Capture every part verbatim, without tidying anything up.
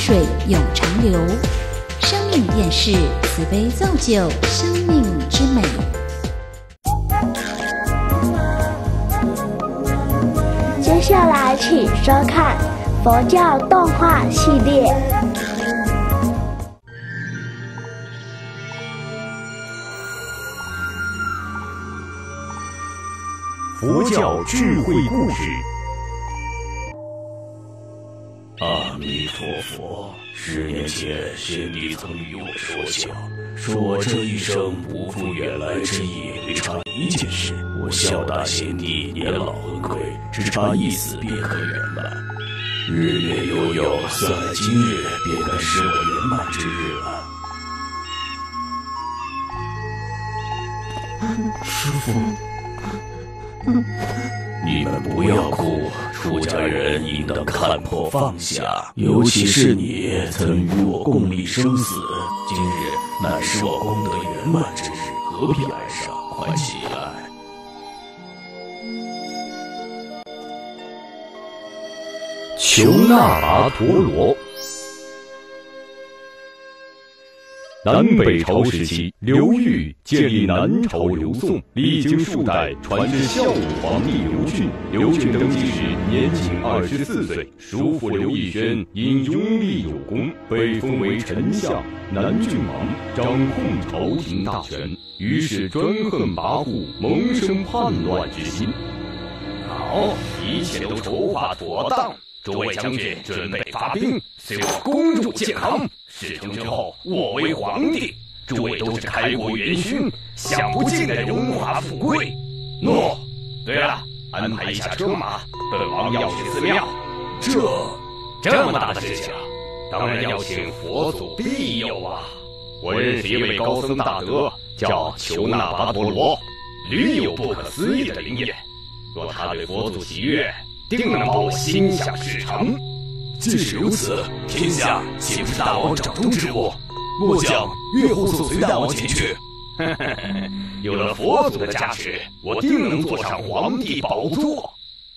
水永长流。生命电视慈悲造就生命之美。 接下来请收看佛教动画系列。 佛教智慧故事。阿弥陀佛，十年前先帝曾与我说笑，说我这一生不负远来之意，唯差一件事。我孝大先帝年老恩贵，只差一死便可圆满。日月悠悠，算来今日便该是我圆满之日了。师父，你们不要哭，出家人应当看破放下，尤其是你曾与我共历生死，今日乃是我功德圆满之日，何必哀伤？快起来！求那跋陀罗。南北朝时期，刘裕建立南朝刘宋，历经数代，传至孝武皇帝刘俊。刘俊登基时年仅二十四岁，叔父刘义轩因拥立有功，被封为丞相、南郡王，掌控朝廷大权，于是专横跋扈，萌生叛乱之心。 好，一切都筹划妥当，诸位将军准备发兵，随我攻入建康。事成之后，我为皇帝，诸位都是开国元勋，享不尽的荣华富贵。诺。对了，安排一下车马，本王要去寺庙。 这这么大的事情，当然要请佛祖庇佑啊！我认识一位高僧大德，叫求那跋陀罗，屡有不可思议的灵验。若他对佛祖喜悦，定能帮我心想事成。 既是如此，天下岂不是大王掌中之物？末将月后速随大王前去。 有了佛祖的加持，我定能坐上皇帝宝座。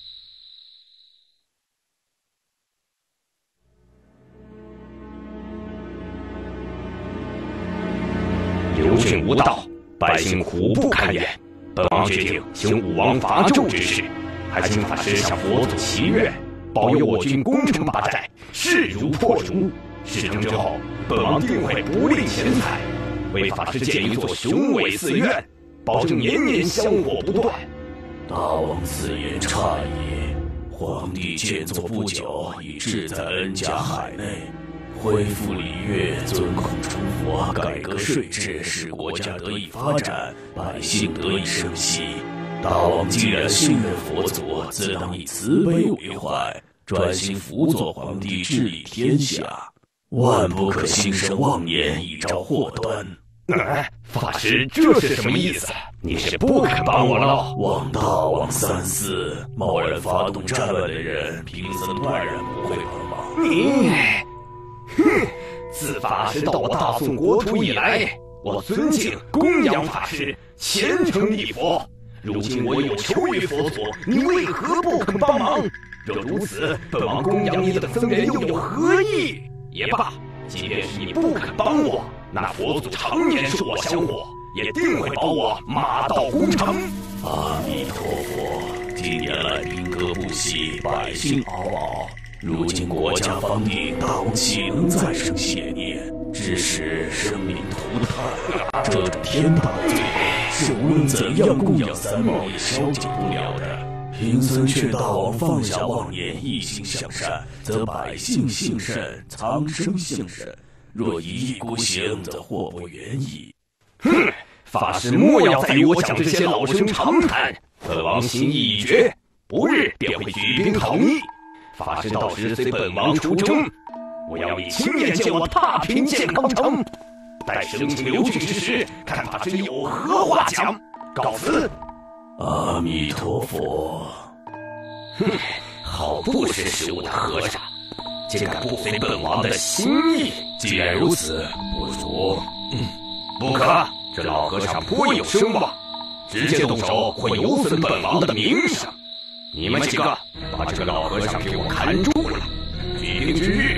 刘俊无道，百姓苦不堪言。本王决定行武王伐纣之事，还请法师向佛祖祈愿，保佑我军攻城拔寨，势如破竹。事成之后，本王定会不吝钱财，为法师建一座雄伟寺院，保证年年香火不断。 大王此言差矣，皇帝建作不久，已志在恩家海内，恢复礼乐，尊孔成佛，改革税制，使国家得以发展，百姓得以生息。大王既然信任佛祖，自当以慈悲为怀，专心辅佐皇帝治理天下，万不可心生妄念，以招祸端。 哎，法师，这是什么意思？你是不肯帮我了？ 望大王三思，贸然发动战乱的人，贫僧断然不会帮忙。 你，哼！自法师到我大宋国土以来，我尊敬供养法师，虔诚礼佛。如今我有求于佛祖，你为何不肯帮忙？若如此，本王供养你等僧人又有何意？也罢，即便是你不肯帮我，那佛祖常年受我香火，也定会保我马到功成。 阿弥陀佛，近年来兵戈不息，百姓嗷嗷。如今国家方定，大王岂能再生邪念，致使生灵涂炭？这种天大的罪孽，是无论怎样供养三宝也消解不了的。贫僧劝大王放下妄念，一心向善，则百姓幸甚，苍生幸甚；若一意孤行，则祸不远矣。 哼！法师莫要再与我讲这些老生常谈，本王心意已决，不日便会举兵讨逆。法师到时随本王出征，我要你亲眼见我踏平建康城。待生请刘俊之时，看法师有何话讲。告辞。 阿弥陀佛。 哼，好不识时务的和尚，竟敢不随本王的心意。 既然如此，不如…… 嗯，不可！这老和尚颇有声望，直接动手会有损本王的名声。你们几个把这个老和尚给我看住了，举兵之日，把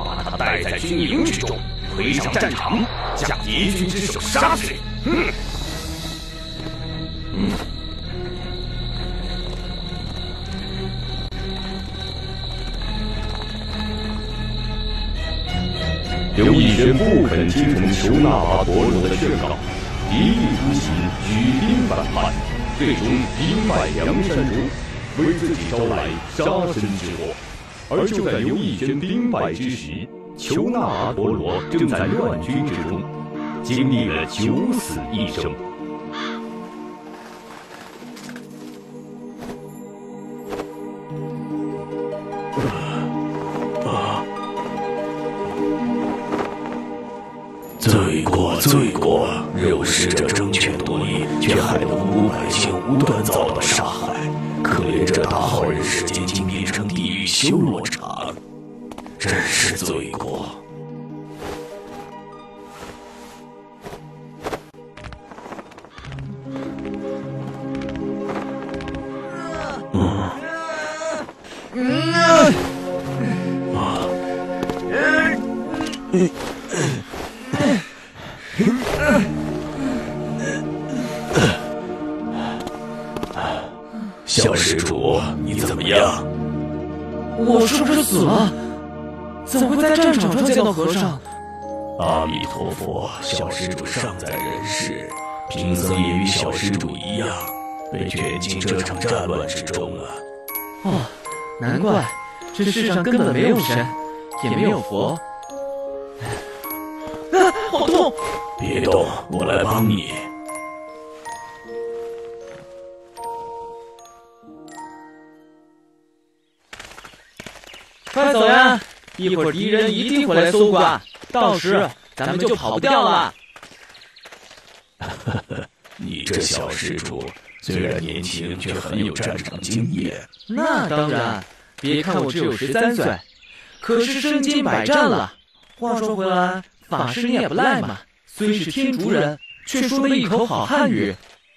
把他带在军营之中，推上战场，将敌军之首杀去。嗯嗯。 刘义轩不肯听从求那跋陀罗的劝告，一意孤行，举兵反叛，最终兵败梁山中，为自己招来杀身之祸。而就在刘义轩兵败之时，求那跋陀罗正在乱军之中，经历了九死一生。 罪过罪过！肉食者争权夺利，却害得无辜百姓无端遭到杀害。可怜这大好人世间竟变成地狱修罗场，真是罪过。嗯嗯啊嗯。小施主，你怎么样？ 我是不是死了？怎么会在战场上见到和尚？ 阿弥陀佛，小施主尚在人世，贫僧也与小施主一样，被卷进这场战乱之中了。 哦，难怪这世上根本没有神，也没有佛。啊，好痛！ 别动，我来帮你。 快走呀！一会儿敌人一定会来搜刮，到时咱们就跑不掉了。 你这小施主虽然年轻，却很有战场经验。 那当然，别看我只有十三岁，可是身经百战了。话说回来，法师你也不赖嘛，虽是天竺人，却说了一口好汉语。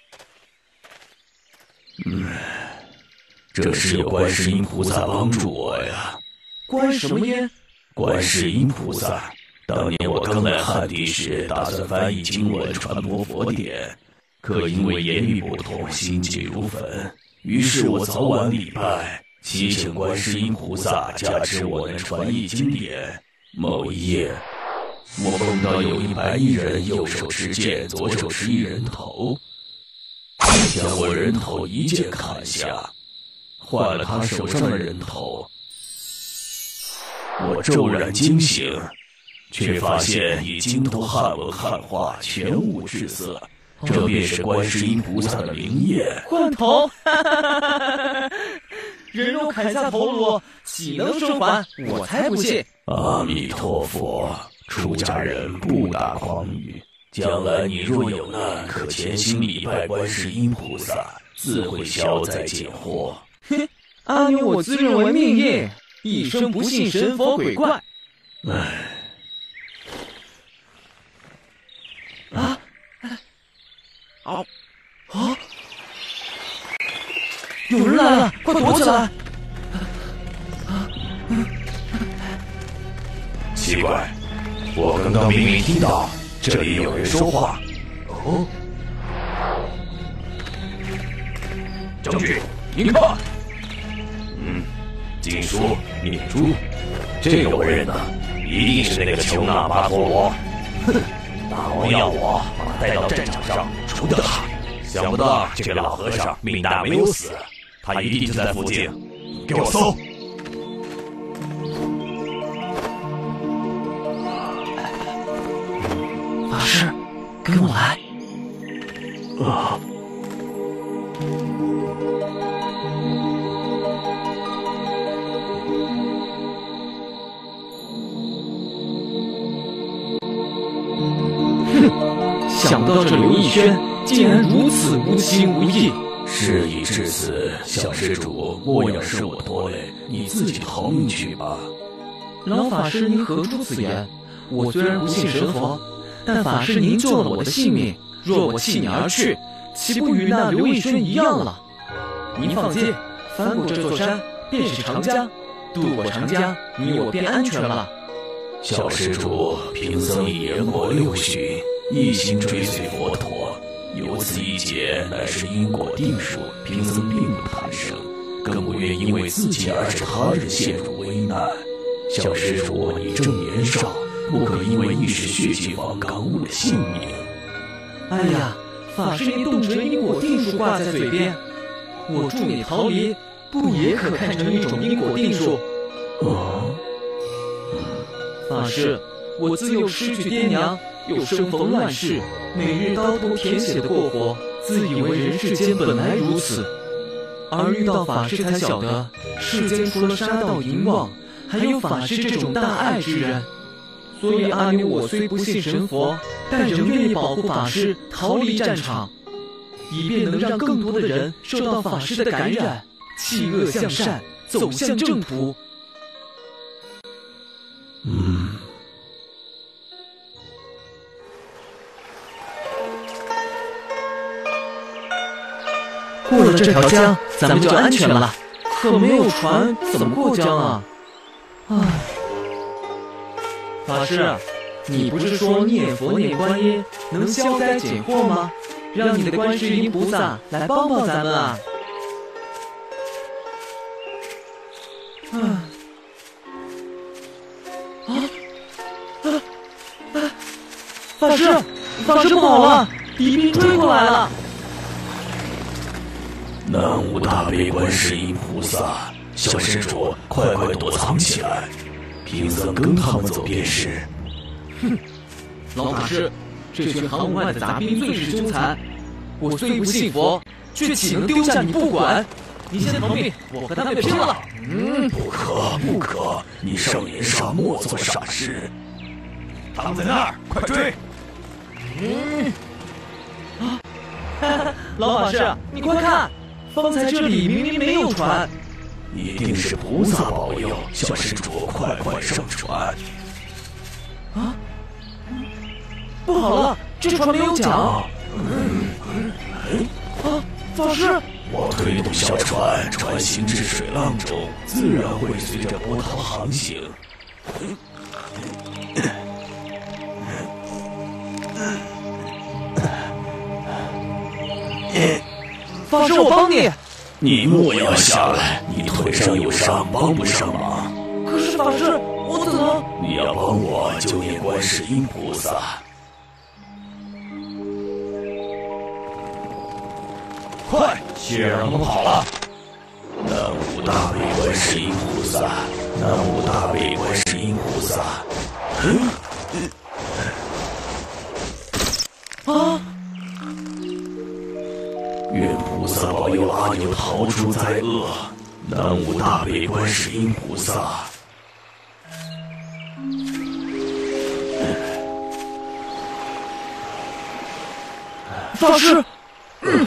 嗯，这是有观世音菩萨帮助我呀。 观什么音？ 观世音菩萨。当年我刚来汉地时，打算翻译经文，传播佛典，可因为言语不通，心急如焚。于是我早晚礼拜，祈请观世音菩萨加持我能传译经典。某一夜，我梦到有一白衣人，右手持剑，左手持一人头，将我人头一剑砍下，换了他手上的人头。我骤然惊醒，却发现已精通汉文汉化，全无滞色。这便是观世音菩萨的灵验。 换头，人肉砍下头颅，岂能生还？我才不信！ 阿弥陀佛，出家人不打诳语。将来你若有难，可潜心礼拜观世音菩萨，自会消灾解惑。 哼，阿牛我自认为命硬，一生不信神佛鬼怪。 唉。 啊！啊！啊！有人来了，快躲起来！ 奇怪，我刚刚明明听到这里有人说话。哦，将军，您看，嗯，经书、念珠，这个为人呢，一定是那个求那跋陀罗。哼，大王要我把他带到战场上除掉他，想不到这个老和尚命大没有死，他一定就在附近，给我搜！ 法师，跟我来。 啊！ 哼，想不到这刘义轩竟然如此无情无义。 事已至此，小施主莫要是我拖累，你自己逃命去吧。 老法师，您何出此言？我虽然不信神佛，但法师您救了我的性命，若我弃你而去，岂不与那刘义轩一样了？您放心，翻过这座山便是长江，渡过长江，你我便安全了。 小施主，贫僧已言过六旬，一心追随佛陀，由此一劫乃是因果定数，贫僧并不贪生，更不愿因为自己而使他人陷入危难。小施主，你正年少，不可因为一时血气方刚误了性命。 哎呀，法师您动辄因果定数挂在嘴边，我助你逃离，不也可看成一种因果定数？ 哦， 法师，我自幼失去爹娘，又生逢乱世，每日刀头舔血的过活，自以为人世间本来如此，而遇到法师才晓得，世间除了杀盗淫妄，还有法师这种大爱之人。所以阿牛我虽不信神佛，但仍愿意保护法师逃离战场，以便能让更多的人受到法师的感染，弃恶向善，走向正途。 嗯。 过了这条江，咱们就安全了。可没有船，怎么过江啊？唉，法师，你不是说念佛念观音能消灾解惑吗？让你的观世音菩萨来帮帮咱们啊！啊啊啊啊！法师，法师不好了，敌兵追过来了！ 南无大悲观世音菩萨，小施主，快快躲藏起来，贫僧跟他们走便是。 哼，老法师，这群航母外的杂兵最是凶残，我虽不信佛，却岂能丢下你不管？你先逃命，我和他们拼了！ 嗯，不可不可，你少年少，莫做傻事。 他们在那儿，快追！ 嗯，啊，哈哈，老法师，你快看！方才这里明明没有船， 一定是菩萨保佑，小施主快快上船！ 啊，不好了，这船没有桨！啊，法师， 我推动小船，船行至水浪中，自然会随着波涛航行。 法师，我帮你。 你莫要下来，你腿上有伤，帮不上忙。 可是法师，我怎么…… 你要帮我，就念观世音菩萨。 快，先让他们跑了！ 南无大悲观世音菩萨，南无大悲观世音菩萨。 啊！ 愿菩萨保佑阿牛逃出灾厄，南无大悲观世音菩萨。 法师， 嗯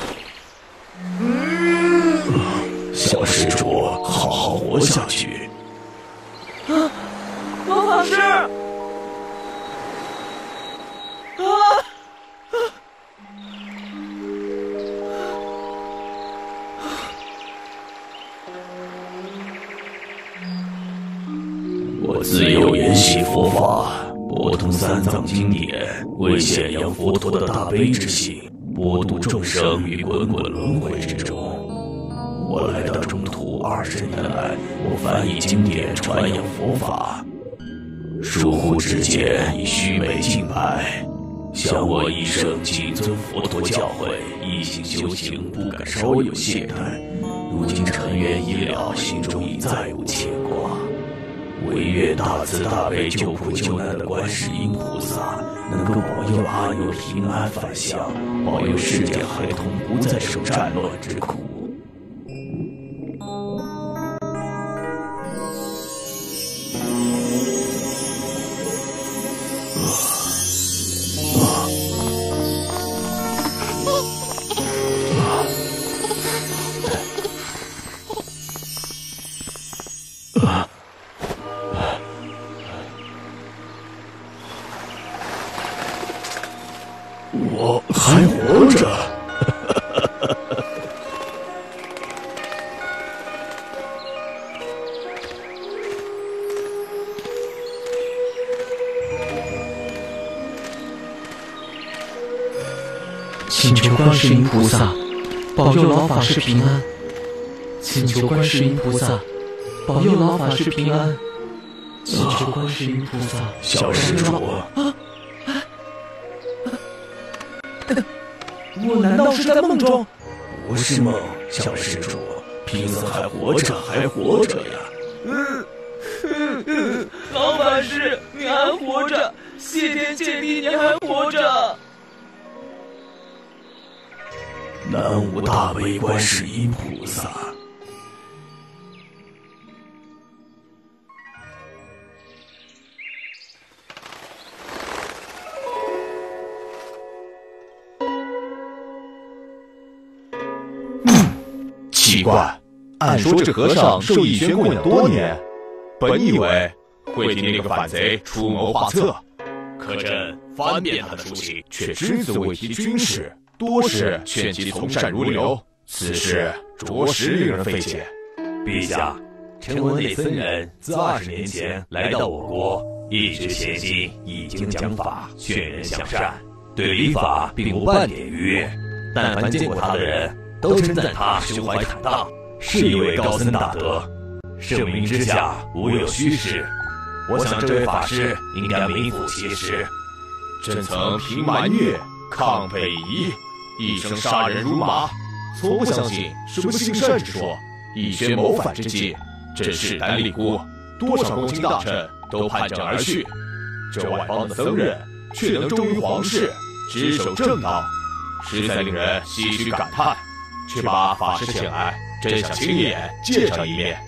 嗯，小施主，好好活下去。 啊，老法师！啊！ 我自幼研习佛法，博通三藏经典，为显扬佛陀的大悲之心，播度众生于滚滚轮回之中。我来到中途二十年来，我翻译经典，传扬佛法。疏忽之间，以虚伪敬拜，想我一生谨遵佛陀教诲，一心修行，不敢稍有懈怠。如今尘缘已了，心中已再无牵挂。唯愿大慈大悲救苦救难的观世音菩萨能够保佑阿牛平安返乡，保佑世间孩童不再受战乱之苦。我还活着。 观世音菩萨，保佑老法师平安。请求观世音菩萨，保佑老法师平安。请求观世音菩萨， 小施主， 啊啊啊！我难道是在梦中？ 不是梦，小施主，贫僧还活着，还活着呀！ 嗯，嗯嗯，老法师，你还活着，谢天谢地，你还活着。 南无大悲观世音菩萨。 奇怪，按说这和尚受逸轩供养多年，本以为会替那个反贼出谋划策，可朕翻遍他的书信，却只字未提军事，多是劝其从善如流。此事着实令人费解。 陛下，臣闻内僧人自二十年前来到我国，一直潜心以经讲法，劝人向善，对礼法并无半点逾越。但凡见过他的人，都称赞他胸怀坦荡，是一位高僧大德。盛名之下无有虚实，我想这位法师应该名副其实。 朕曾平蛮越，抗北夷，一生杀人如麻，从不相信什么行善之说。逸轩谋反之际，朕势单力孤，多少公卿大臣都叛政而去，这外邦的僧人却能忠于皇室，只守正道，实在令人唏嘘感叹。却把法师请来，朕想亲眼见上一面。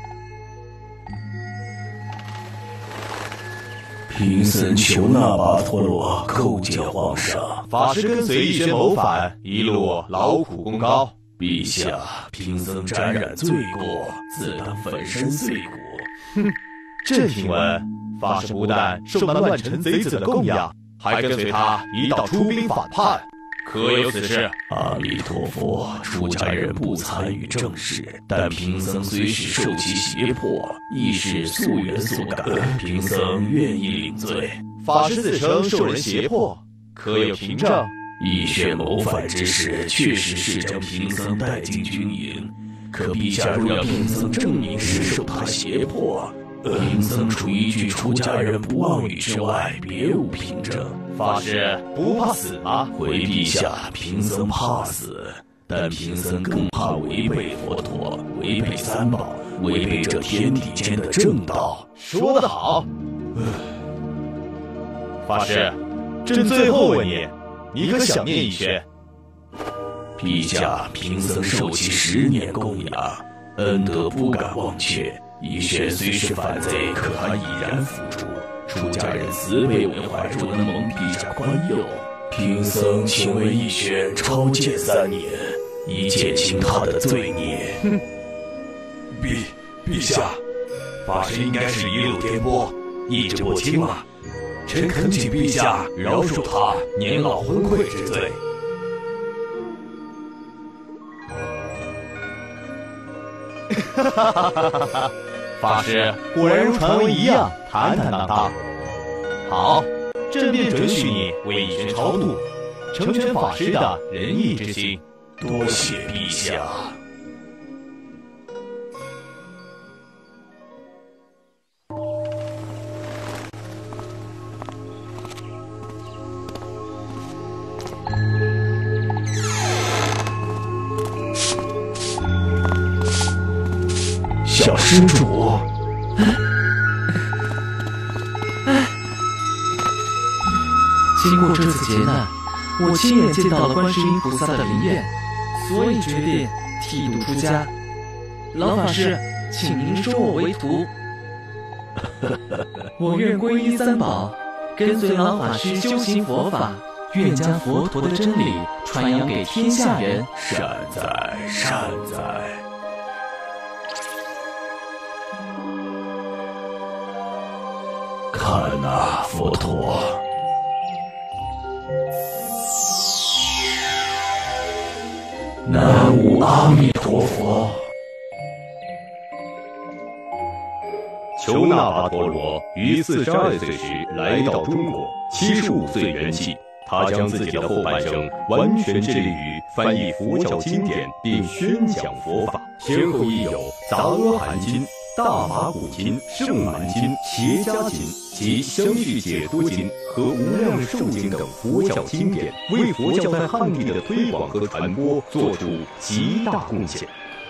贫僧求那跋陀罗叩见皇上。 法师跟随逸轩谋反，一路劳苦功高。 陛下，贫僧沾染罪过，自当粉身碎骨。 哼，朕听闻法师不但受那乱臣贼子的供养，还跟随他一道出兵反叛。可有此事？ 阿弥陀佛，出家人不参与政事，但贫僧虽是受其胁迫，亦是夙缘所感，贫僧愿意领罪。 法师自称受人胁迫，可有凭证？ 逸轩谋反之时，确实是将贫僧带进军营，可陛下若要贫僧证明是受他胁迫，贫僧除一句出家人不妄语之外，别无凭证。 法师不怕死吗？ 回陛下，贫僧怕死，但贫僧更怕违背佛陀，违背三宝，违背这天地间的正道。 说得好。法师，朕最后问你，你可想念逸轩？ 陛下，贫僧受其十年供养，恩德不敢忘却。逸轩虽是反贼，可还已然付出。出家人慈悲为怀，若能蒙陛下宽宥，贫僧请为逸轩超荐三年，以减轻他的罪孽。 哼， 陛陛下，法师应该是一路颠簸，意志不清嘛。臣恳请陛下饶恕他年老昏聩之罪。 哈哈哈哈哈哈！法师果然如传闻一样坦坦荡荡。好，朕便准许你为逸轩超度，成全法师的仁义之心。 多谢陛下。小施主， 经过这次劫难，我亲眼见到了观世音菩萨的灵验，所以决定剃度出家。老法师，请您收我为徒。我愿皈依三宝，跟随老法师修行佛法，愿将佛陀的真理传扬给天下人。 善哉善哉。看哪，佛陀！南无阿弥陀佛。 求那跋陀罗于四十二岁时来到中国，七十五岁圆寂， 他将自己的后半生完全致力于翻译佛教经典并宣讲佛法，先后译有《杂阿含经》《大马古经》《圣满经》《邪家经》及《相续解脱经》和《无量寿经》等佛教经典，为佛教在汉地的推广和传播做出极大贡献。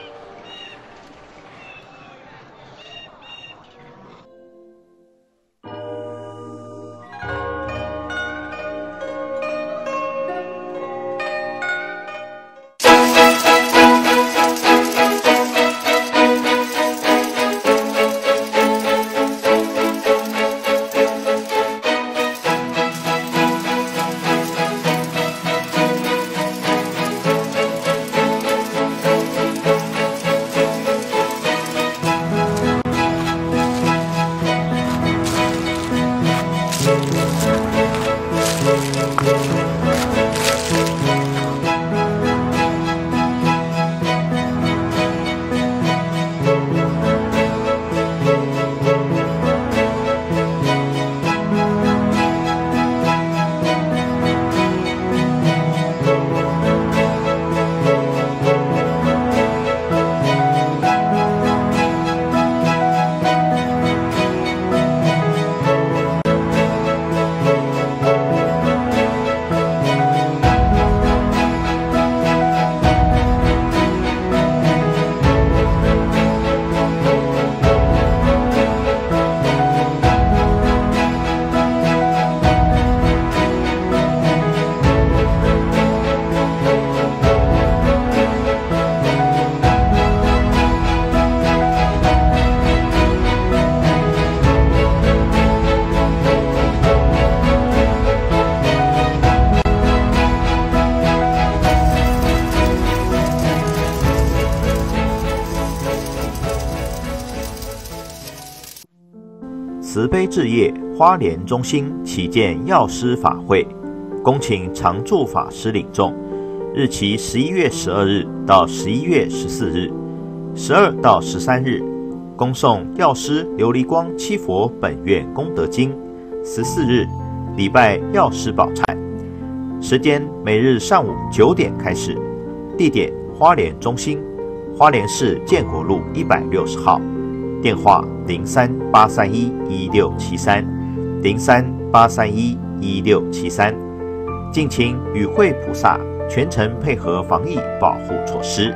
慈悲置业花莲中心启建药师法会，恭请常住法师领众，日期十一月十二日到十一月十四日，十二到十三日，恭诵药师琉璃光七佛本愿功德经，十四日礼拜药师宝忏，时间每日上午九点开始，地点花莲中心，花莲市建国路一百六十号。电话零三八三一一六七三，零三八三一一六七三，敬请与会菩萨全程配合防疫保护措施。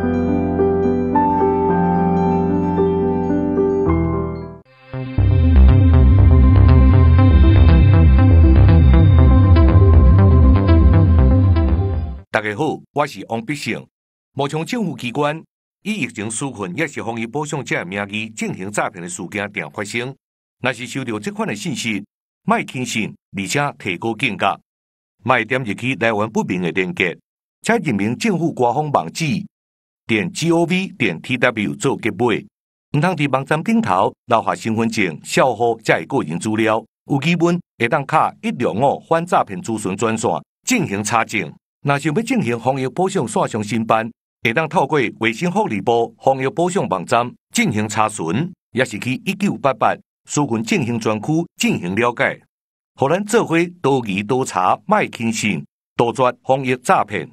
大家好，我是王必胜。目前政府机关以疫情纾困也是防疫保障这名义进行诈骗的事件定发生。若是收到这款的信息，莫轻信，而且提高警觉，莫点入去来源不明的链接，且认明政府官方网址点 gov 点 tw 做结尾。唔通伫网站顶头留下身份证、账户才个人资料，有疑问会当卡一六五反诈骗咨询专线进行查证。若想要进行防疫保障线上申办，会当透过卫生福利部防疫保障网站进行查询，也是去一九八八纾困进行专区进行了解，互咱做伙多疑多查，莫轻信，杜绝防疫诈骗。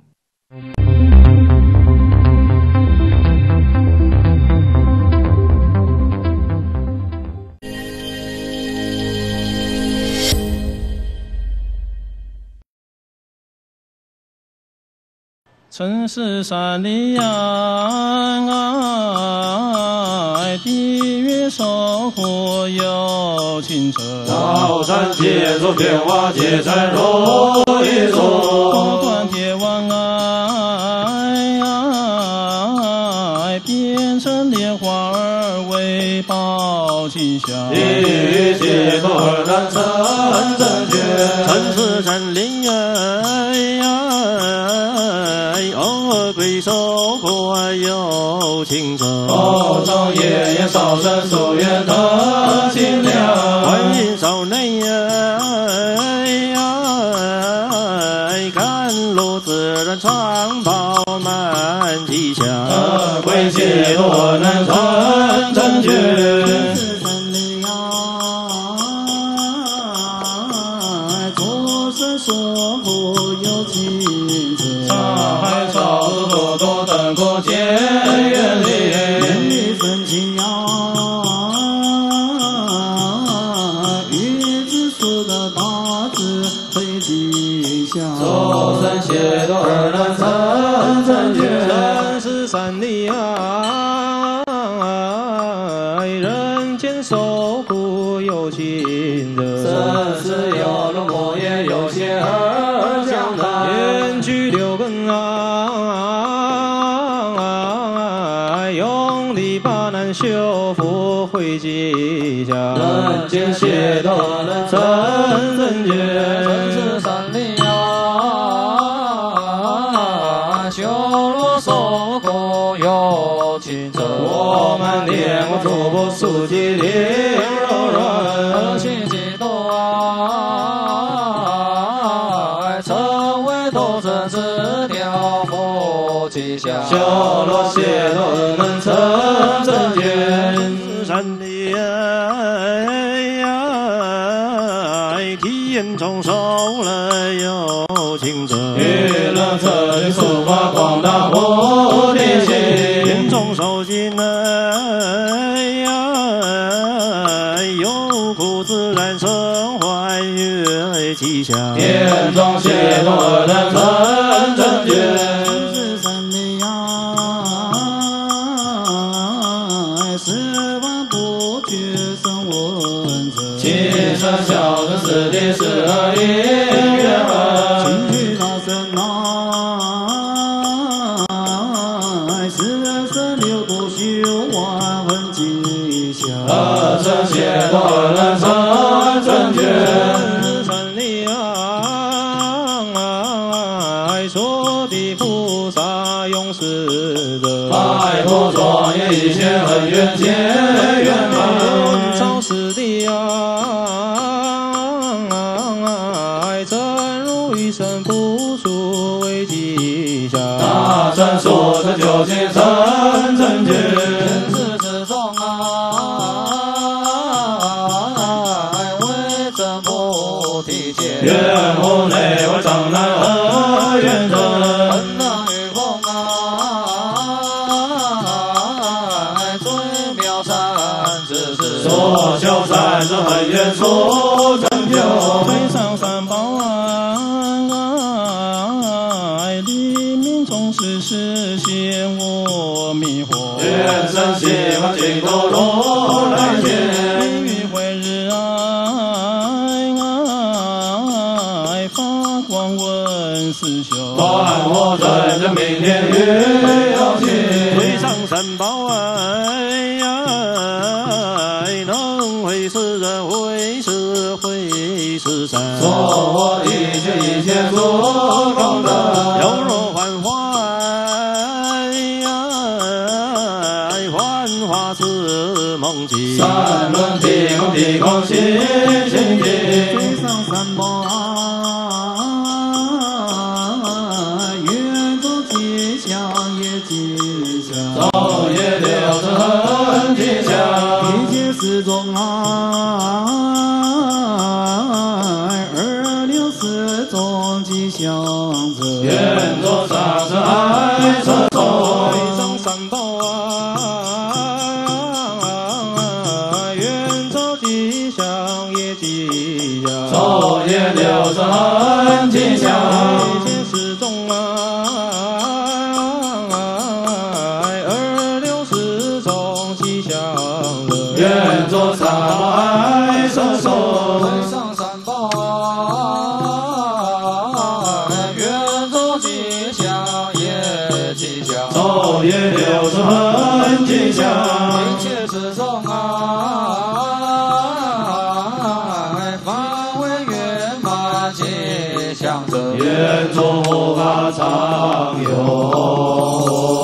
城市山里岸，地月守护有清澈。高山接着变化，结山若一座。不断铁往爱，变成莲花儿为报吉祥。一切都难成正觉。城市山里岸。归守国有情者，高照夜夜烧山守愿得清凉。观音少内甘露自然常饱满吉祥。归气多难成正觉。做事说佛见愿力，愿力分清呀，与子说的大智慧吉祥，周三解脱二难三三觉，三十三里啊，人间受苦有情人，生死有龙魔也有险而江南，缘聚六根啊，用力把难修复回吉祥，人间解脱能成真觉，生死三里啊，修罗受苦有情者，我们念我诸不速记灵柔软，而心激动啊，成为斗争之条佛吉祥，修罗解脱能成真觉，山里体验中受了有情者，娱乐策略抒发广大菩提心，眼中受尽有苦自然生欢悦吉祥，眼中解脱能成真觉，十三里呀，十万不觉生闻者，七生小的四谛十二因缘门，情绪大声呐，十生六度修万分吉祥，二生解脱能成真觉，三里啊，说的菩萨永世者，拜托庄严一切恒愿结圆满，超世的啊，真如一生不出为吉祥，大乘说的究竟成真觉，人世之中啊，为真菩提界，愿无内外障难和愿者，恩能与风啊，最妙善知识，所修善是恒愿所成就，推上三宝啊，黎明总是实现我迷惑，愿生希望尽头如来见，明慧日啊，发光闻思修，断我真正明天与有情，推上三宝啊，能会是人会是会是神，说我一切一切所功德，有若幻化幻化是梦境，三轮地空地空心心地，追上三宝啊，愿做吉祥也吉祥，昼夜六时恒吉祥，一切时中啊，二六四中吉祥者，愿做上师爱色中，推上三宝啊，愿做吉祥也吉祥，昼夜六时恒吉祥，一切时中啊，二六四中吉祥者，愿做三宝爱色中，推上三宝啊，愿做吉祥也吉祥，昼夜六时恒吉祥，一切时中啊，法为圆满吉祥者，愿诸法常有。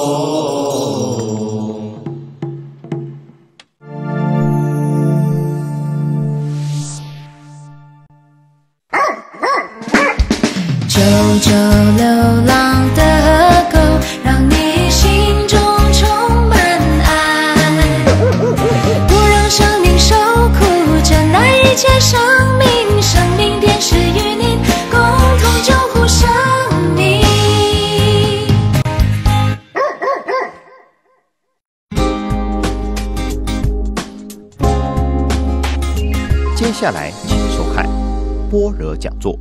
九九流浪的河口，让你心中充满爱。 接下来请收看般若讲座。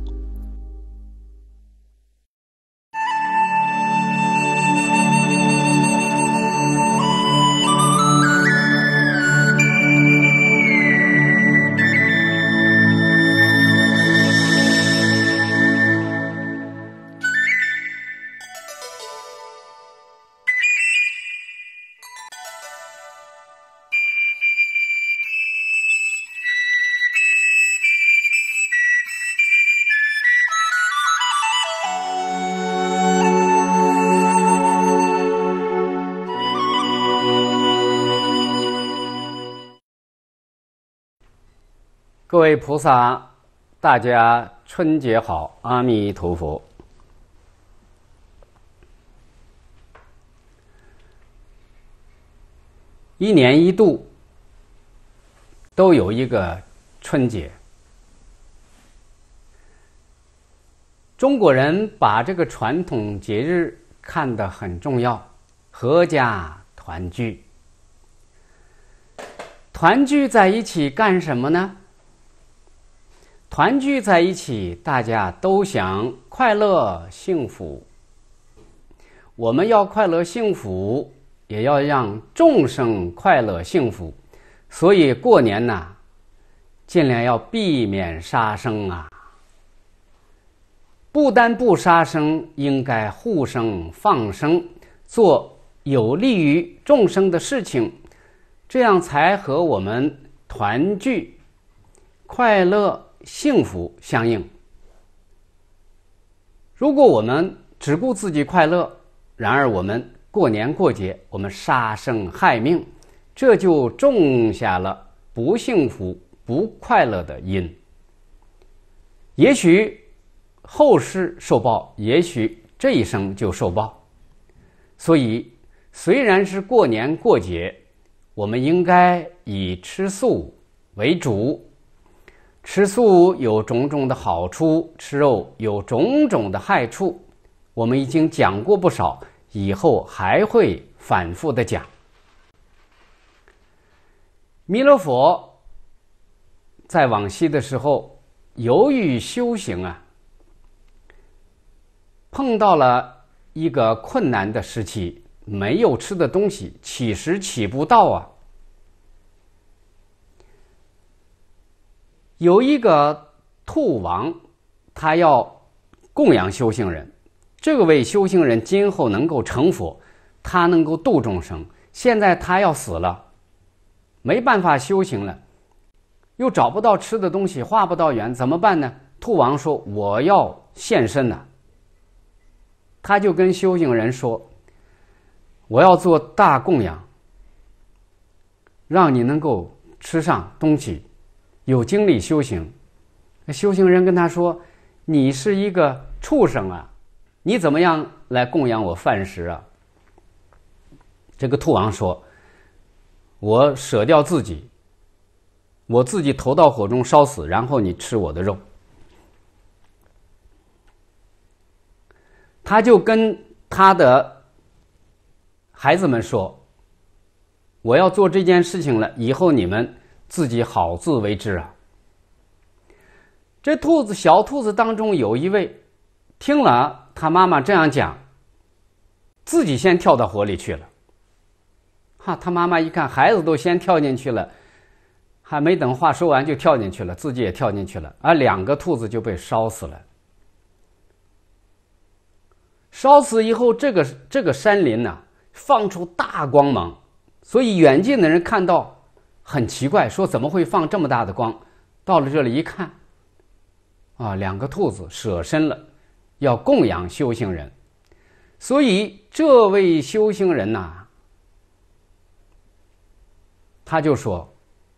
各位菩萨，大家春节好，阿弥陀佛。一年一度都有一个春节，中国人把这个传统节日看得很重要，阖家团聚。团聚在一起干什么呢？团聚在一起，大家都想快乐幸福。我们要快乐幸福，也要让众生快乐幸福。所以过年呢，尽量要避免杀生啊。不但不杀生，应该护生放生，做有利于众生的事情，这样才和我们团聚快乐幸福相应。如果我们只顾自己快乐，然而我们过年过节，我们杀生害命，这就种下了不幸福不快乐的因。也许后世受报，也许这一生就受报。所以虽然是过年过节，我们应该以吃素为主。吃素有种种的好处，吃肉有种种的害处，我们已经讲过不少，以后还会反复的讲。弥勒佛在往昔的时候，由于修行啊，碰到了一个困难的时期，没有吃的东西，起食起不到啊。有一个兔王，他要供养修行人，这个位修行人今后能够成佛，他能够度众生。现在他要死了，没办法修行了，又找不到吃的东西，化不到缘，怎么办呢？兔王说：“我要现身呐、啊。”他就跟修行人说：“我要做大供养，让你能够吃上东西。”有精力修行。修行人跟他说：“你是一个畜生啊，你怎么样来供养我饭食啊？”这个兔王说：“我舍掉自己，我自己投到火中烧死，然后你吃我的肉。”他就跟他的孩子们说：“我要做这件事情了，以后你们自己好自为之啊。”这兔子小兔子当中有一位听了他妈妈这样讲，自己先跳到火里去了。哈，他妈妈一看孩子都先跳进去了，还没等话说完就跳进去了，自己也跳进去了，而两个兔子就被烧死了。烧死以后，这个这个山林呢、啊、放出大光芒，所以远近的人看到很奇怪，说怎么会放这么大的光？到了这里一看，啊，两个兔子舍身了，要供养修行人。所以这位修行人呐、啊，他就说：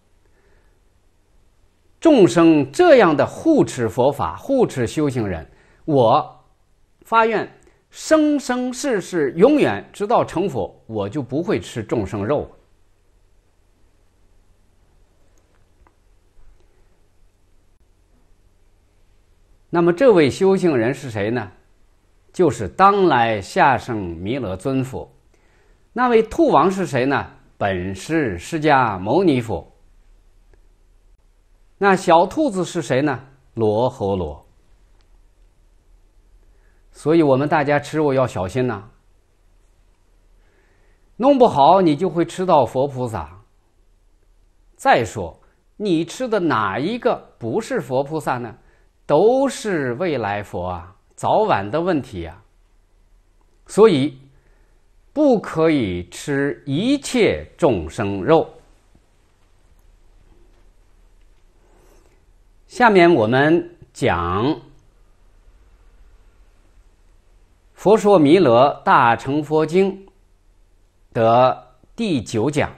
众生这样的护持佛法，护持修行人，我发愿生生世世永远直到成佛，我就不会吃众生肉。那么这位修行人是谁呢？就是当来下生弥勒尊佛。那位兔王是谁呢？本是释迦牟尼佛。 那小兔子是谁呢？罗睺罗。所以我们大家吃肉要小心呐、啊，弄不好你就会吃到佛菩萨。再说你吃的哪一个不是佛菩萨呢？都是未来佛啊，早晚的问题啊。所以不可以吃一切众生肉。下面我们讲《佛说弥勒大乘佛经》的第九讲。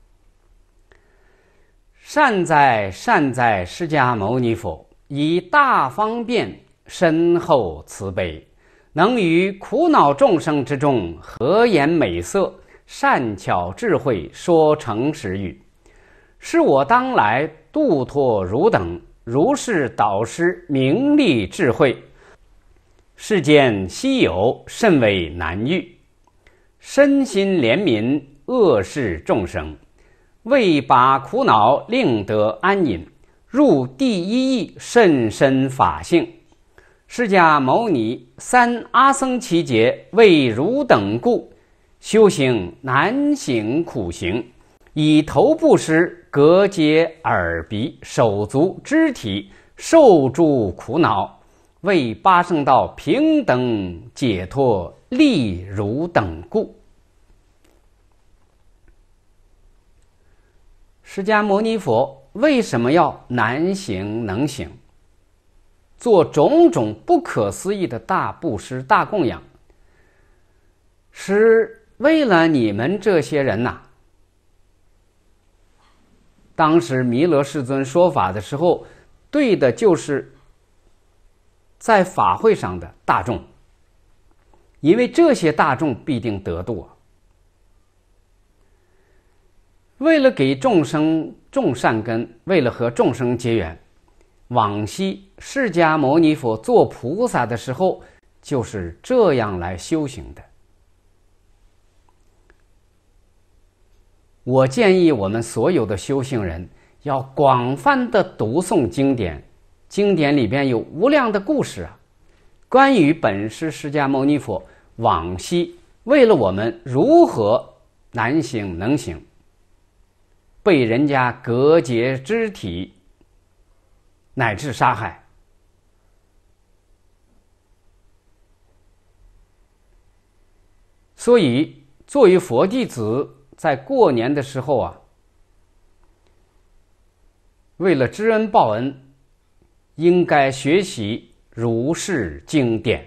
善哉善哉，释迦牟尼佛，以大方便深厚慈悲，能于苦恼众生之中和颜美色，善巧智慧，说诚实语。是我当来度脱汝等，如是导师，名利智慧，世间稀有，甚为难遇。身心怜悯恶世众生，为把苦恼令得安隐，入第一义甚深法性。释迦牟尼三阿僧祇劫，为汝等故，修行难行苦行，以头布施，隔截耳鼻手足肢体，受诸苦恼，为八圣道平等解脱，利汝等故。释迦牟尼佛为什么要难行能行，做种种不可思议的大布施、大供养？是为了你们这些人呐、啊。当时弥勒世尊说法的时候，对的就是在法会上的大众，因为这些大众必定得度啊。为了给众生种善根，为了和众生结缘，往昔释迦牟尼佛做菩萨的时候就是这样来修行的。我建议我们所有的修行人要广泛的读诵经典，经典里边有无量的故事啊，关于本师释迦牟尼佛往昔为了我们如何难行能行，被人家隔截肢体乃至杀害。所以作为佛弟子，在过年的时候啊，为了知恩报恩，应该学习如是经典。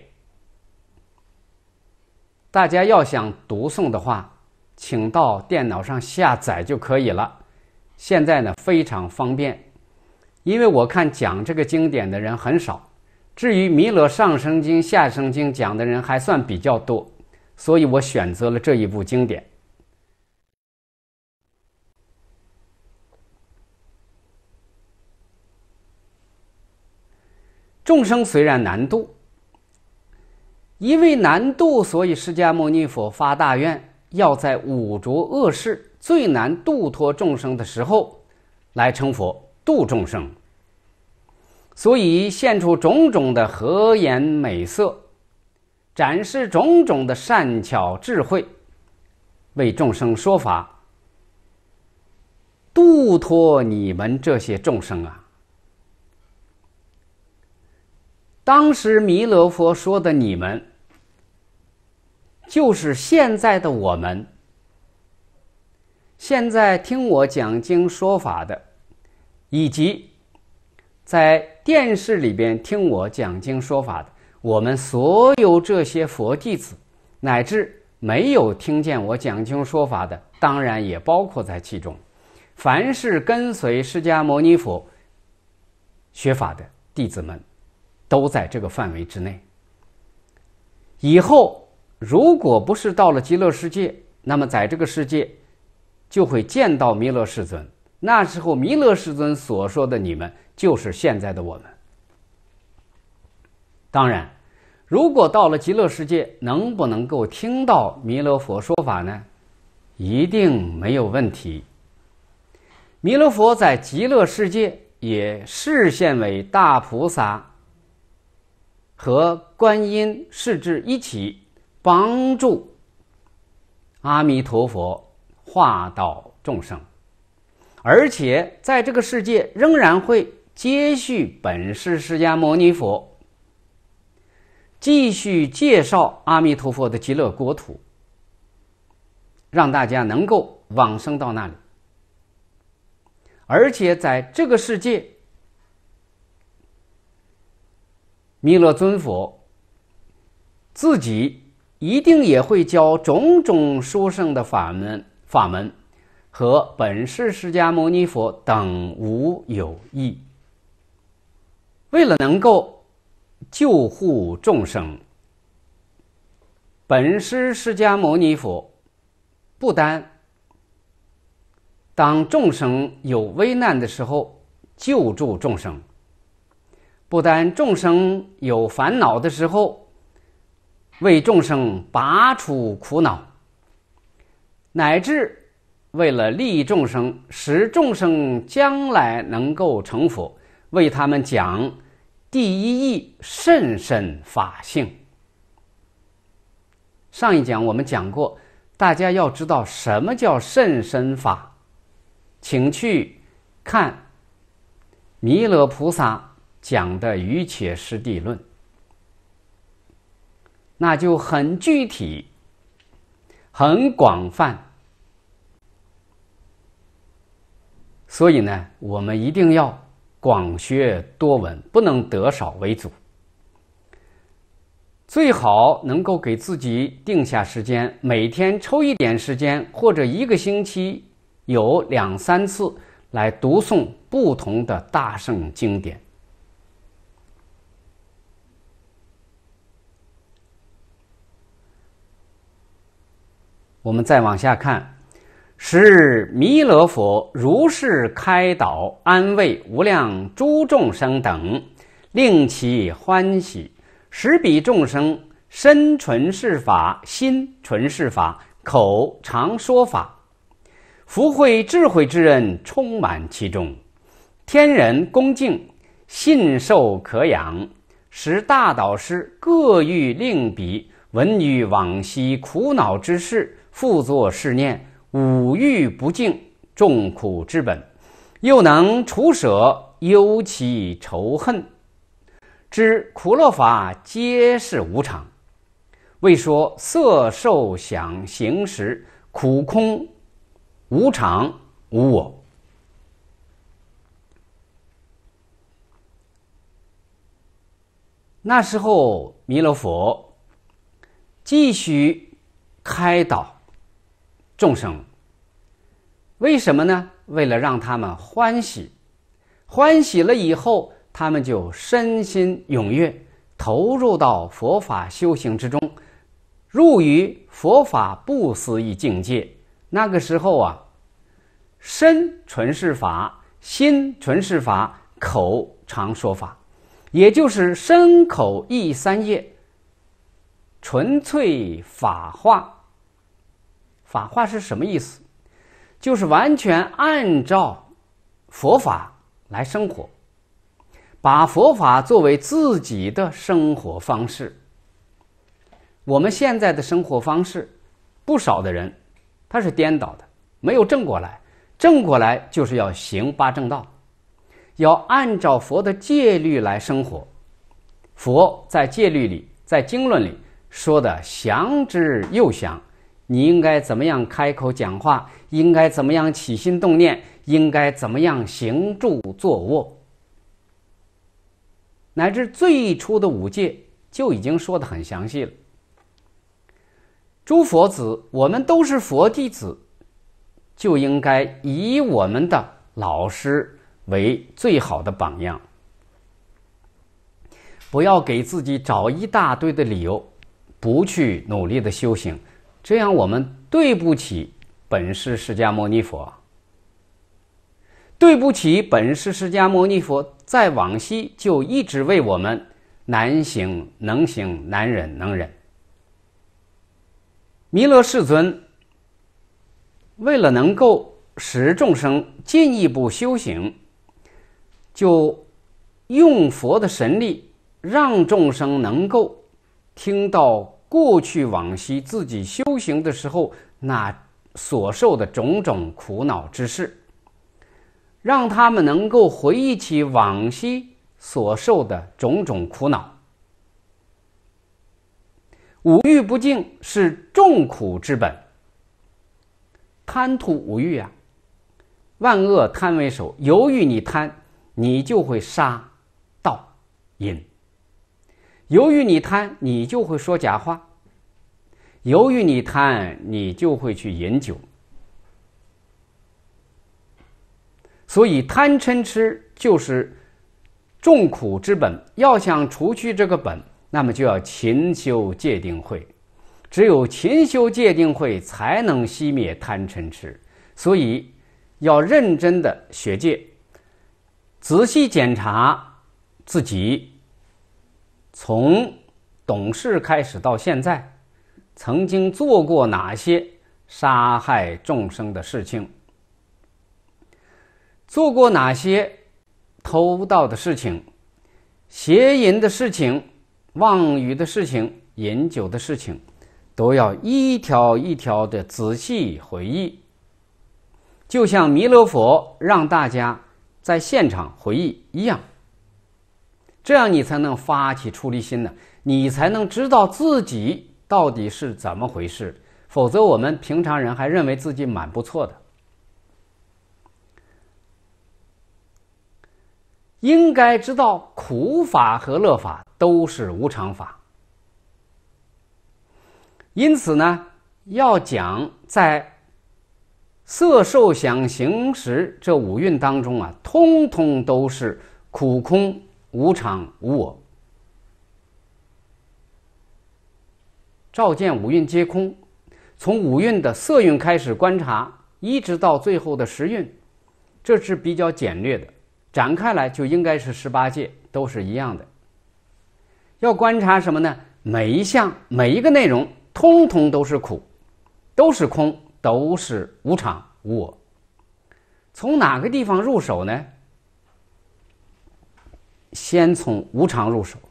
大家要想读诵的话，请到电脑上下载就可以了。现在呢非常方便，因为我看讲这个经典的人很少，至于弥勒上生经、下生经讲的人还算比较多，所以我选择了这一部经典。众生虽然难度，因为难度，所以释迦牟尼佛发大愿，要在五浊恶世最难度脱众生的时候来成佛度众生，所以现出种种的和颜美色，展示种种的善巧智慧，为众生说法，度脱你们这些众生啊。当时弥勒佛说的你们，就是现在的我们。现在听我讲经说法的，以及在电视里边听我讲经说法的，我们所有这些佛弟子，乃至没有听见我讲经说法的，当然也包括在其中。凡是跟随释迦牟尼佛学法的弟子们，都在这个范围之内。以后如果不是到了极乐世界，那么在这个世界就会见到弥勒世尊，那时候弥勒世尊所说的你们，就是现在的我们。当然，如果到了极乐世界，能不能够听到弥勒佛说法呢？一定没有问题。弥勒佛在极乐世界也示现为大菩萨和观音视至一起，帮助阿弥陀佛化导众生，而且在这个世界仍然会接续本师释迦牟尼佛，继续介绍阿弥陀佛的极乐国土，让大家能够往生到那里。而且在这个世界，弥勒尊佛自己一定也会教种种殊胜的法门法门和本师释迦牟尼佛等无有异，为了能够救护众生，本师释迦牟尼佛不单当众生有危难的时候救助众生，不单众生有烦恼的时候为众生拔除苦恼，乃至为了利益众生，使众生将来能够成佛，为他们讲第一义甚深法性。上一讲我们讲过，大家要知道什么叫甚深法，请去看弥勒菩萨讲的《瑜伽师地论》，那就很具体很广泛。所以呢，我们一定要广学多闻，不能得少为主，最好能够给自己定下时间，每天抽一点时间，或者一个星期有两三次来读诵不同的大圣经典。我们再往下看，使弥勒佛如是开导安慰无量诸众生等，令其欢喜，使彼众生身纯是法，心纯是法，口常说法，福慧智慧之人充满其中，天人恭敬，信受可养，使大导师各欲令彼闻于往昔苦恼之事，复作是念，五欲不净，众苦之本，又能除舍忧其仇恨，知苦乐法皆是无常，为说色受想行识苦空无常无我。那时候弥勒佛继续开导众生，为什么呢？为了让他们欢喜，欢喜了以后，他们就身心踊跃，投入到佛法修行之中，入于佛法不思议境界。那个时候啊，身纯是法，心纯是法，口常说法，也就是身口意三业纯粹法化。法化是什么意思？就是完全按照佛法来生活，把佛法作为自己的生活方式。我们现在的生活方式，不少的人他是颠倒的，没有正过来。正过来就是要行八正道，要按照佛的戒律来生活。佛在戒律里，在经论里说的详之又详，你应该怎么样开口讲话，应该怎么样起心动念，应该怎么样行住坐卧，乃至最初的五戒就已经说得很详细了。诸佛子，我们都是佛弟子，就应该以我们的老师为最好的榜样，不要给自己找一大堆的理由不去努力的修行，这样我们对不起本师释迦牟尼佛，对不起本师释迦牟尼佛在往昔就一直为我们难行能行，难忍能忍。弥勒世尊为了能够使众生进一步修行， 就用佛的神力，让众生能够听到过去往昔自己修行的时候那所受的种种苦恼之事，让他们能够回忆起往昔所受的种种苦恼。五欲不净是众苦之本，贪图五欲啊，万恶贪为首，由于你贪，你就会杀盗淫；由于你贪，你就会说假话；由于你贪，你就会去饮酒。所以贪嗔痴就是众苦之本，要想除去这个本，那么就要勤修戒定慧，只有勤修戒定慧才能熄灭贪嗔痴。所以要认真的学戒，仔细检查自己从懂事开始到现在曾经做过哪些杀害众生的事情，做过哪些偷盗的事情、邪淫的事情、妄语的事情、饮酒的事情，都要一条一条的仔细回忆，就像弥勒佛让大家在现场回忆一样。这样你才能发起出离心呢，你才能知道自己到底是怎么回事。否则我们平常人还认为自己蛮不错的。应该知道苦法和乐法都是无常法，因此呢，要讲在色受想行识这五蕴当中啊，通通都是苦空无常无我。照见五蕴皆空，从五蕴的色蕴开始观察，一直到最后的十蕴，这是比较简略的。展开来就应该是十八界，都是一样的。要观察什么呢？每一项每一个内容通通都是苦，都是空，都是无常无我。从哪个地方入手呢？先从无常入手。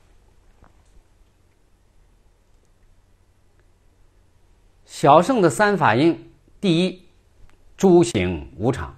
小乘的三法印，第一，诸行无常；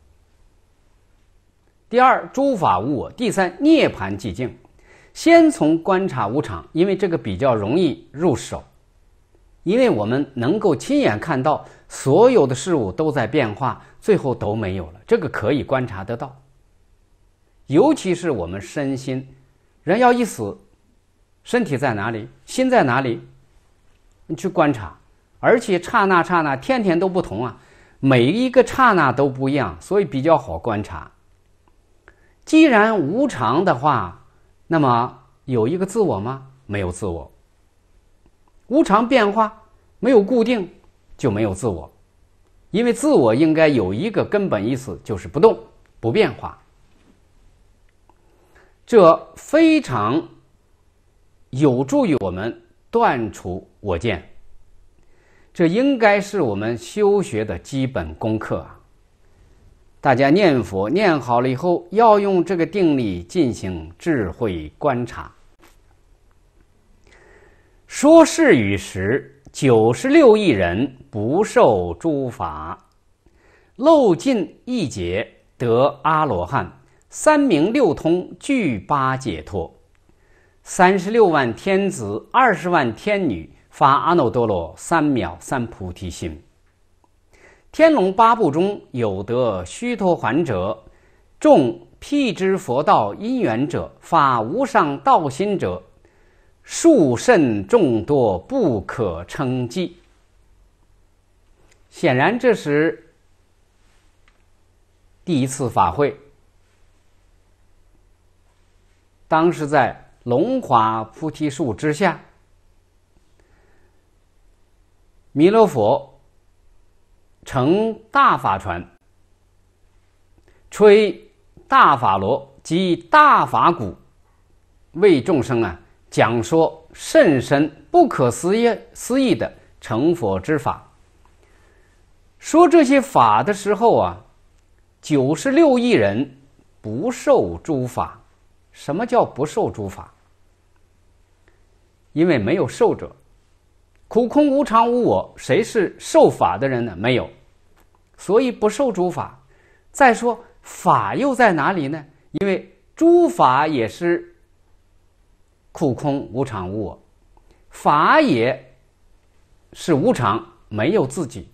第二，诸法无我；第三，涅槃寂静。先从观察无常，因为这个比较容易入手，因为我们能够亲眼看到所有的事物都在变化，最后都没有了，这个可以观察得到。尤其是我们身心，人要一死，身体在哪里？心在哪里？你去观察，而且刹那刹那天天都不同啊，每一个刹那都不一样，所以比较好观察。既然无常的话，那么有一个自我吗？没有自我。无常变化，没有固定，就没有自我。因为自我应该有一个根本意思，就是不动不变化。这非常有助于我们断除我见，这应该是我们修学的基本功课啊。大家念佛念好了以后，要用这个定力进行智慧观察。说是与时，九十六亿人不受诸法，漏尽一劫得阿罗汉，三明六通具八解脱，三十六万天子，二十万天女发阿耨多罗三藐三菩提心。天龙八部中有得须陀洹者，众辟支佛道因缘者，发无上道心者，数甚众多，不可称计。显然这是第一次法会，当时在龙华菩提树之下，弥勒佛乘大法船，吹大法螺及大法鼓，为众生啊讲说甚深不可思议思议的成佛之法。说这些法的时候啊，九十六亿人不受诸法。什么叫不受诸法？因为没有受者。苦空无常无我，谁是受法的人呢？没有，所以不受诸法。再说法又在哪里呢？因为诸法也是苦空无常无我，法也是无常，没有自己。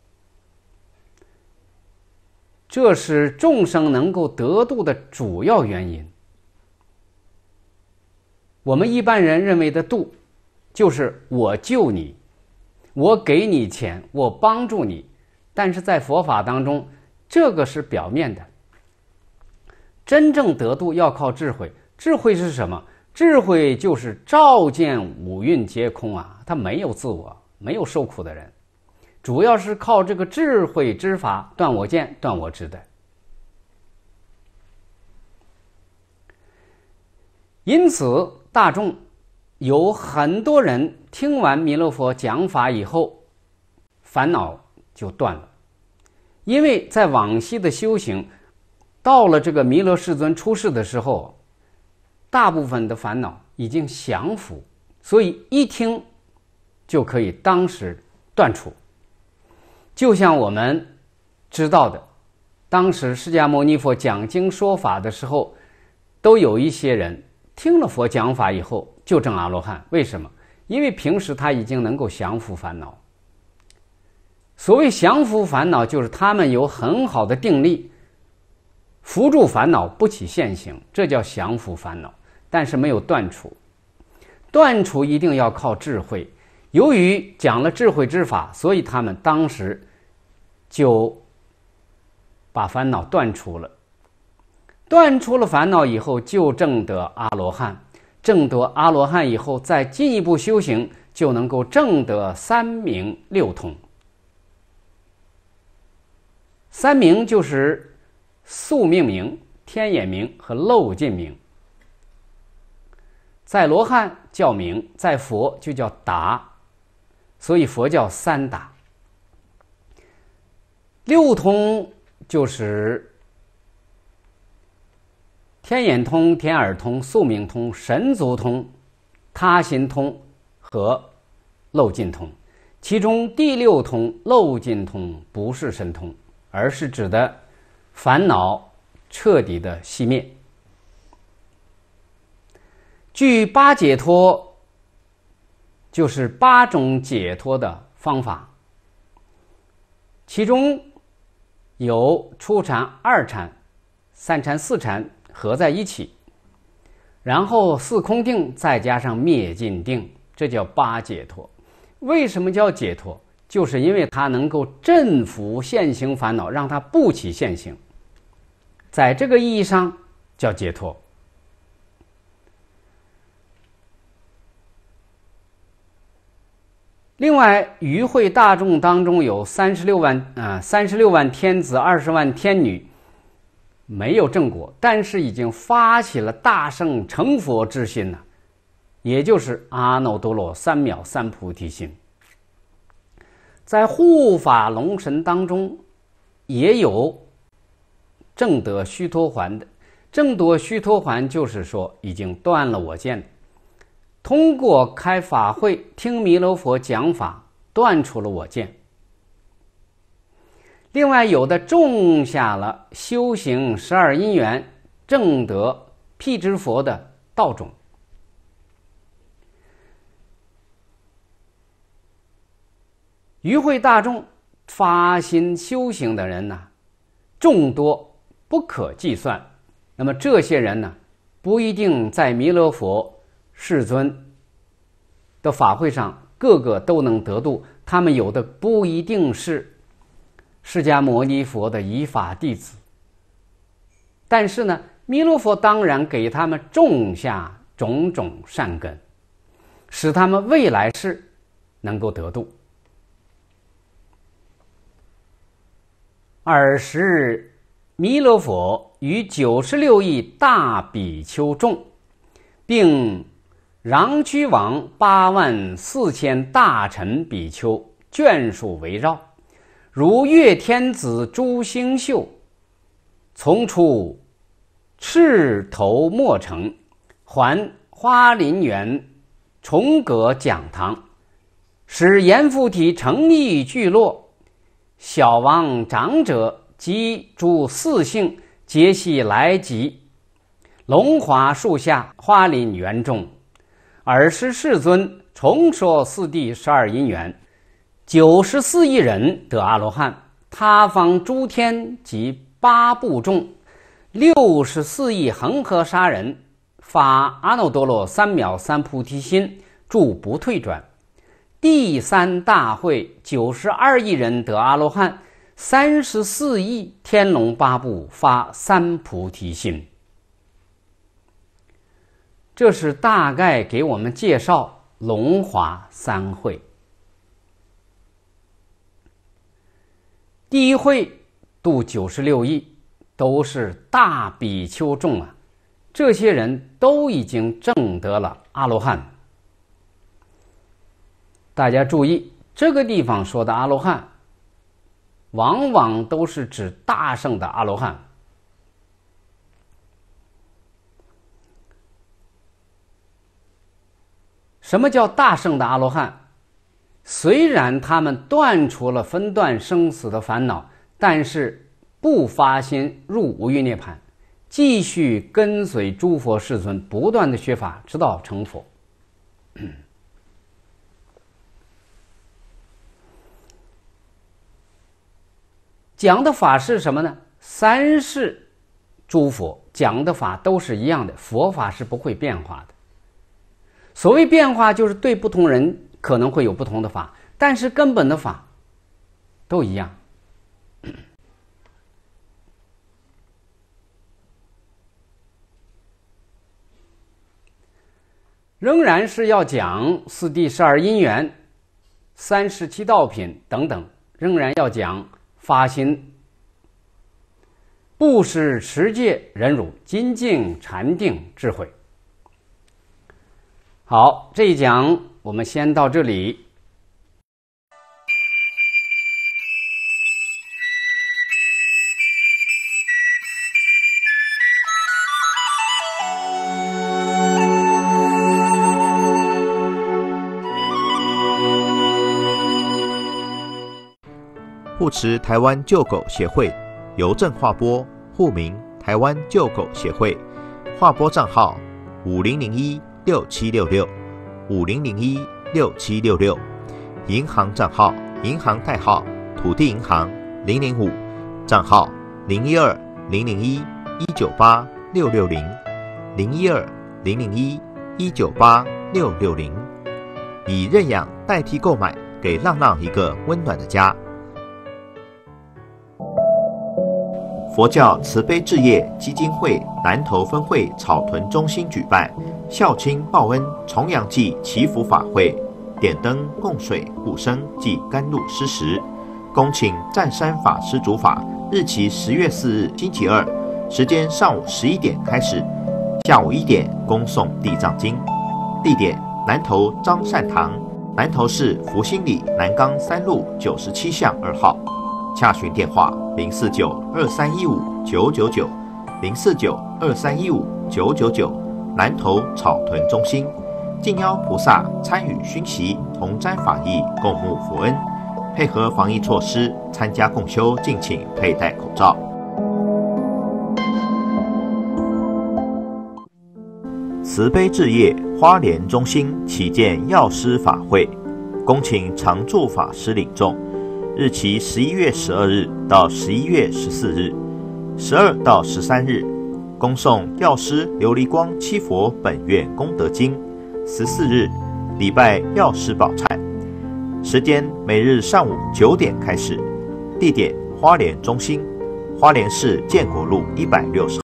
这是众生能够得度的主要原因。我们一般人认为的度，就是我救你，我给你钱，我帮助你。但是在佛法当中，这个是表面的。真正得度要靠智慧。智慧是什么？智慧就是照见五蕴皆空啊，他没有自我，没有受苦的人，主要是靠这个智慧之法断我见、断我执的。因此大众有很多人听完弥勒佛讲法以后，烦恼就断了。因为在往昔的修行，到了这个弥勒世尊出世的时候，大部分的烦恼已经降伏，所以一听就可以当时断除。就像我们知道的，当时释迦牟尼佛讲经说法的时候，都有一些人听了佛讲法以后就证阿罗汉。为什么？因为平时他已经能够降伏烦恼。所谓降伏烦恼，就是他们有很好的定力，扶住烦恼不起现行，这叫降伏烦恼。但是没有断除，断除一定要靠智慧。由于讲了智慧之法，所以他们当时就把烦恼断除了。断除了烦恼以后，就证得阿罗汉。证得阿罗汉以后，再进一步修行，就能够证得三明六通。三明就是宿命明、天眼明和漏尽明。在罗汉叫明，在佛就叫达，所以佛叫三达。六通就是天眼通、天耳通、宿命通、神足通、他心通和漏尽通。其中第六通漏尽通不是神通，而是指的烦恼彻底的熄灭。据八解脱，就是八种解脱的方法，其中有初禅、二禅、三禅、四禅合在一起，然后四空定再加上灭尽定，这叫八解脱。为什么叫解脱？就是因为它能够镇伏现行烦恼，让它不起现行，在这个意义上叫解脱。另外，与会大众当中有三十六万啊，三十六万天子，二十万天女，没有正果，但是已经发起了大圣成佛之心呢、啊，也就是阿耨多罗三藐三菩提心。在护法龙神当中，也有证得须陀洹的。证得须陀洹就是说已经断了我见的。通过开法会听弥勒佛讲法，断除了我见。另外有的种下了修行十二因缘，证得辟支佛的道种。与会大众发心修行的人呢，众多不可计算。那么这些人呢，不一定在弥勒佛世尊的法会上个个都能得度，他们有的不一定是释迦牟尼佛的依法弟子，但是呢，弥勒佛当然给他们种下种种善根，使他们未来世能够得度。尔时弥勒佛与九十六亿大比丘众，并穰居王八万四千大臣比丘眷属围绕，如月天子诸星宿，从出赤头莫城，还花林园重阁讲堂，使严复体诚意聚落，小王长者及诸四姓皆系来集。龙华树下，花林园中，尔时世尊重说四谛十二因缘，九十四亿人得阿罗汉，他方诸天及八部众，六十四亿恒河沙人发阿耨多罗三藐三菩提心，住不退转。第三大会，九十二亿人得阿罗汉，三十四亿天龙八部发三菩提心。这是大概给我们介绍龙华三会。第一会度九十六亿，都是大比丘众啊，这些人都已经证得了阿罗汉。大家注意，这个地方说的阿罗汉，往往都是指大乘的阿罗汉。什么叫大乘的阿罗汉？虽然他们断除了分段生死的烦恼，但是不发心入无余涅槃，继续跟随诸佛世尊不断的学法，直到成佛。讲的法是什么呢？三世诸佛讲的法都是一样的，佛法是不会变化的。所谓变化，就是对不同人可能会有不同的法，但是根本的法都一样。仍然是要讲四谛十二因缘、三十七道品等等，仍然要讲发心、布施、持戒、忍辱、精进、禅定、智慧。好，这一讲我们先到这里。 护持台湾救狗协会邮政划拨户名台湾救狗协会，划拨账号五零零一六七六六五零零一六七六六，银行账号银行代号土地银行零零五，账号零一二零零一一九八六六零零一二零零一一九八六六零，以认养代替购买，给浪浪一个温暖的家。佛教慈悲置业基金会南投分会草屯中心举办孝亲报恩重阳祭祈福法会，点灯供水护生及甘露施食，恭请湛山法师主法，日期十月四日星期二，时间上午十一点开始，下午一点恭诵地藏经，地点南投张善堂，南投市福兴里南岗三路九十七巷二号。洽询电话零四九二三一五九九九零四九二三一五九九九，南投草屯中心，敬邀菩萨参与熏习，同沾法益，共沐佛恩，配合防疫措施，参加共修，敬请佩戴口罩。慈悲置业花莲中心启建药师法会，恭请常住法师领众。日期十一月十二日到十一月十四日，十二到十三日，恭诵药师琉璃光七佛本愿功德经。十四日，礼拜药师宝忏。时间每日上午九点开始，地点花莲中心，花莲市建国路一百六十。